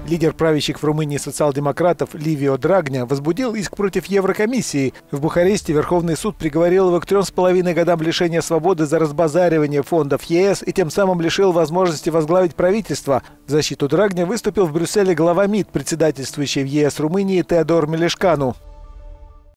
Лидер правящих в Румынии социал-демократов Ливио Драгня возбудил иск против Еврокомиссии. В Бухаресте Верховный суд приговорил его к 3,5 годам лишения свободы за разбазаривание фондов ЕС и тем самым лишил возможности возглавить правительство. В защиту Драгня выступил в Брюсселе глава МИД, председательствующий в ЕС Румынии Теодор Мелешкану.